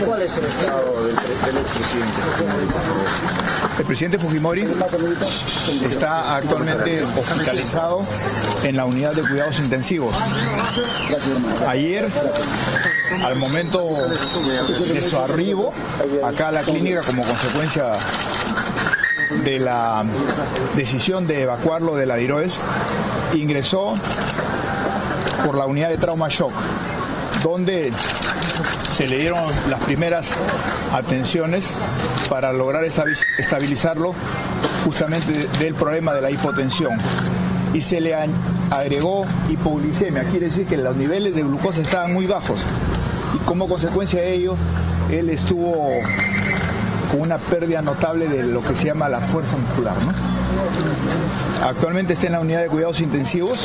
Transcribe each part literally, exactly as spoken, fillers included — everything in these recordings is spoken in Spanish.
¿Cuál es el estado del, del expresidente Fujimori, por favor? El presidente Fujimori está actualmente hospitalizado en la unidad de cuidados intensivos. Ayer, al momento de su arribo acá a la clínica como consecuencia de la decisión de evacuarlo de la Diroes, ingresó por la unidad de trauma shock, donde se le dieron las primeras atenciones para lograr estabilizarlo justamente del problema de la hipotensión. Y se le agregó hipoglicemia, quiere decir que los niveles de glucosa estaban muy bajos. Y como consecuencia de ello, él estuvo con una pérdida notable de lo que se llama la fuerza muscular, ¿no? Actualmente está en la unidad de cuidados intensivos.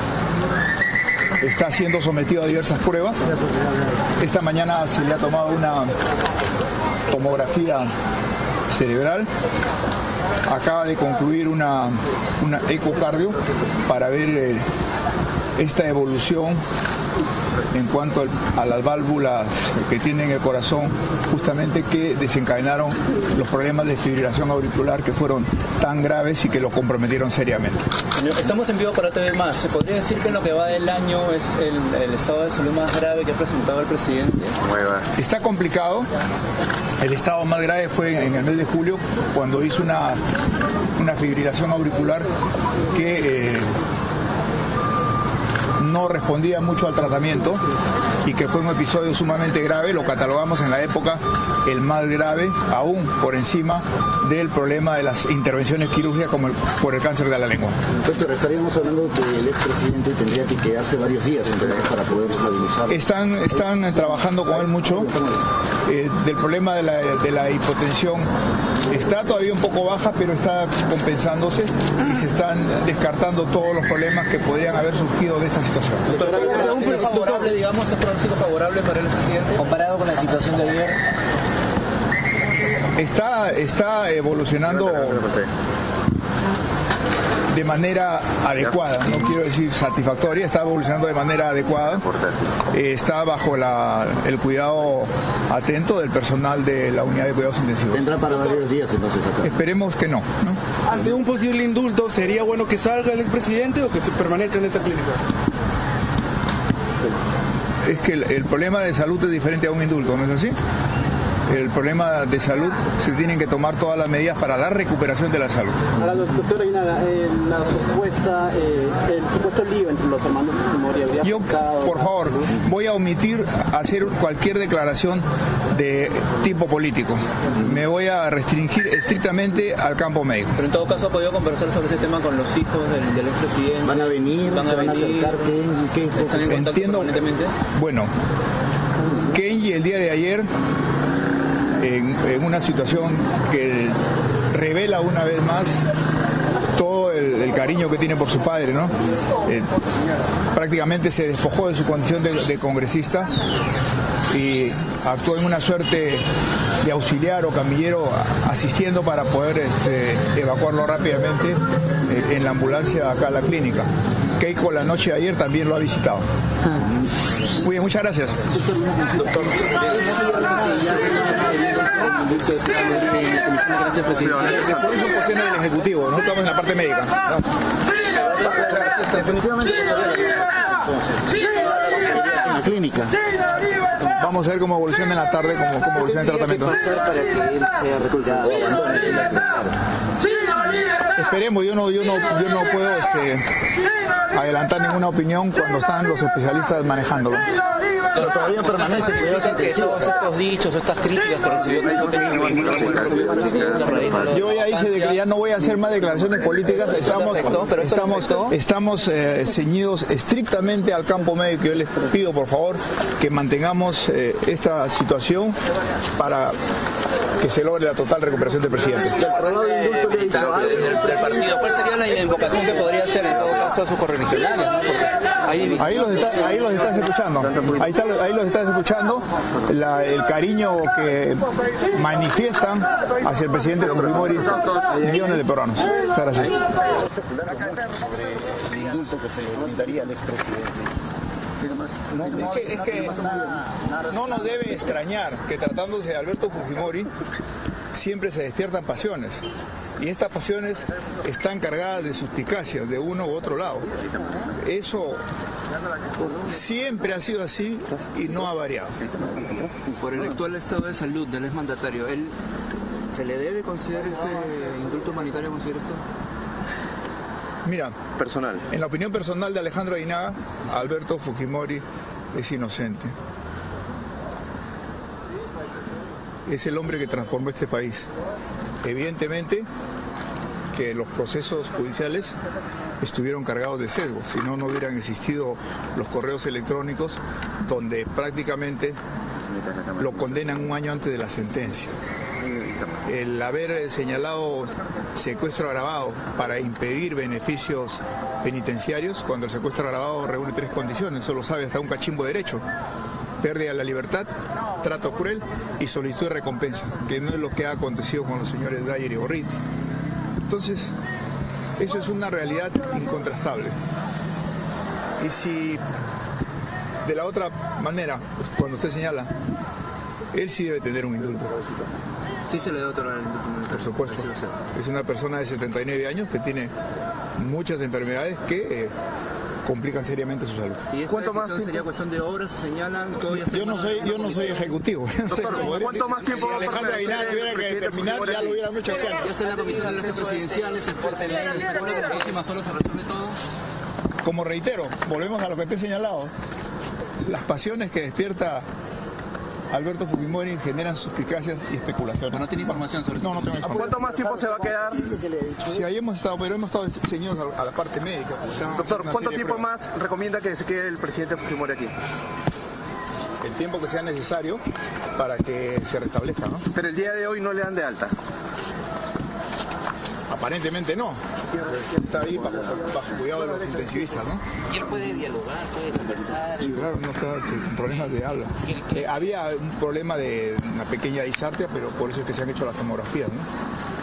Está siendo sometido a diversas pruebas. Esta mañana se le ha tomado una tomografía cerebral. Acaba de concluir una, una ecocardio para ver eh, esta evolución en cuanto a las válvulas que tiene en el corazón, justamente que desencadenaron los problemas de fibrilación auricular que fueron tan graves y que lo comprometieron seriamente. Señor, estamos en vivo para T V más. ¿Se podría decir que en lo que va del año es el, el estado de salud más grave que ha presentado el presidente? Está complicado. El estado más grave fue en el mes de julio, cuando hizo una, una fibrilación auricular que... Eh, no respondía mucho al tratamiento y que fue un episodio sumamente grave, lo catalogamos en la época el más grave, aún por encima del problema de las intervenciones quirúrgicas como el, por el cáncer de la lengua. Doctor, estaríamos hablando de que el expresidente tendría que quedarse varios días entonces para poder estabilizarlo. Están, están trabajando con él mucho, eh, del problema de la, de la hipotensión. Está todavía un poco baja, pero está compensándose y se están descartando todos los problemas que podrían haber surgido de esta situación. Doctor, ¿es favorable, digamos, es pronóstico favorable para el presidente? Comparado con la situación de ayer. Está, está evolucionando de manera adecuada, no quiero decir satisfactoria, está evolucionando de manera adecuada, eh, está bajo la, el cuidado atento del personal de la unidad de cuidados intensivos. ¿Tendrá para varios días entonces acá? Esperemos que no, ¿no? Ante un posible indulto, ¿sería bueno que salga el expresidente o que se permanezca en esta clínica? Es que el, el problema de salud es diferente a un indulto, ¿no es así? El problema de salud se tienen que tomar todas las medidas para la recuperación de la salud. Ahora, doctor Aguinaga, eh, la supuesta, eh, el supuesto lío entre los hermanos Fujimori habría Yo, por favor, voy a omitir hacer cualquier declaración de tipo político. Me voy a restringir estrictamente al campo médico. Pero en todo caso, ¿ha podido conversar sobre ese tema con los hijos del, del expresidente? ¿Van a venir? ¿Van a, van a venir? acercar? ¿Qué, qué, qué ¿Están en contacto Entiendo, permanentemente? Bueno, Kenji el día de ayer, en, en una situación que revela una vez más todo el, el cariño que tiene por su padre, ¿no? Eh, prácticamente se despojó de su condición de, de congresista y actuó en una suerte de auxiliar o camillero asistiendo para poder este, evacuarlo rápidamente eh, en la ambulancia acá a la clínica. Keiko la noche de ayer también lo ha visitado. Muy bien, muchas gracias. Doctor, gracias, presidente. Después son cuestiones del Ejecutivo, nosotros estamos en la parte médica. ¿No? Definitivamente entonces, en la clínica. Vamos a ver cómo evoluciona en la tarde, cómo, cómo evoluciona el tratamiento. ¿Qué pasar para que él sea recuperado? Esperemos, yo no, yo no, yo no puedo este, adelantar ninguna opinión cuando están los especialistas manejándolo. Pero todavía permanece cuidados intensivos. Todos estos dichos, estas críticas que recibió Yo ya hice de que ya no voy a hacer más declaraciones políticas, estamos, estamos, estamos eh, ceñidos estrictamente al campo médico. Yo les pido por favor que mantengamos eh, esta situación para que se logre la total recuperación del presidente. Del partido, ¿cuál sería la invocación que podría hacer en todo caso a sus correligionarios? ¿No? Ahí, ahí, los está, ahí los estás escuchando, ahí, está, ahí los estás escuchando, la, el cariño que manifiestan hacia el presidente Fujimori millones de peruanos. Muchas gracias. Sobre el indulto que se le brindaría al expresidente. No, no, es que, es que no nos debe extrañar que tratándose de Alberto Fujimori siempre se despiertan pasiones. Y estas pasiones están cargadas de suspicacias de uno u otro lado. Eso siempre ha sido así y no ha variado. Por el actual estado de salud del exmandatario, ¿él se le debe considerar este indulto humanitario, considera usted? Mira, personal. En la opinión personal de Alejandro Aguinaga, Alberto Fujimori es inocente. Es el hombre que transformó este país. Evidentemente que los procesos judiciales estuvieron cargados de sesgo, si no, no hubieran existido los correos electrónicos donde prácticamente lo condenan un año antes de la sentencia. El haber señalado secuestro agravado para impedir beneficios penitenciarios, cuando el secuestro agravado reúne tres condiciones, eso lo sabe hasta un cachimbo derecho: pérdida de la libertad, trato cruel y solicitud de recompensa, que no es lo que ha acontecido con los señores Dyer y Gorriti. Entonces, eso es una realidad incontrastable. Y si de la otra manera, cuando usted señala, él sí debe tener un indulto. Sí se le debe otorgar el indulto. Por supuesto. Es una persona de setenta y nueve años que tiene muchas enfermedades que... Eh, complican seriamente su salud. ¿Y esta ¿Cuánto más sería cuestión de horas? ¿Se señalan? Todo ya yo no soy, yo no soy ejecutivo. No sé Doctor, ¿cuánto más tiempo si Alejandro Aguinaga tuviera que determinar, ya lo hubiera hecho hace años. Ya está en la comisión de enlaces presidenciales, se especula que en las próximas horas se resuelve todo. Como reitero, volvemos a lo que te he señalado. Las pasiones que despierta Alberto Fujimori generan suspicacias y especulaciones. Pero no tiene información sobre No, no tengo información. ¿Cuánto más tiempo se va a quedar? Sí, ahí hemos estado, pero hemos estado ceñidos a la parte médica. Doctor, ¿cuánto tiempo más recomienda que se quede el presidente Fujimori aquí? El tiempo que sea necesario para que se restablezca, ¿no? Pero el día de hoy no le dan de alta. Aparentemente no. Está ahí bajo, bajo cuidado de los intensivistas, ¿no? Y él puede dialogar, puede conversar. Sí, claro, no está con problemas de habla. Eh, había un problema de una pequeña disartria, pero por eso es que se han hecho las tomografías, ¿no?